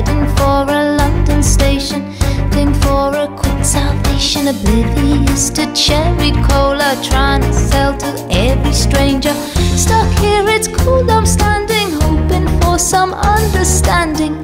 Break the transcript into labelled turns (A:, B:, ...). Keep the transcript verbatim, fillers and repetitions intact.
A: heading for a London station, cling for a quick salvation, oblivious to cherry cola, trying to sell to every stranger. Stuck here, it's cold, I'm standing, hoping for some understanding.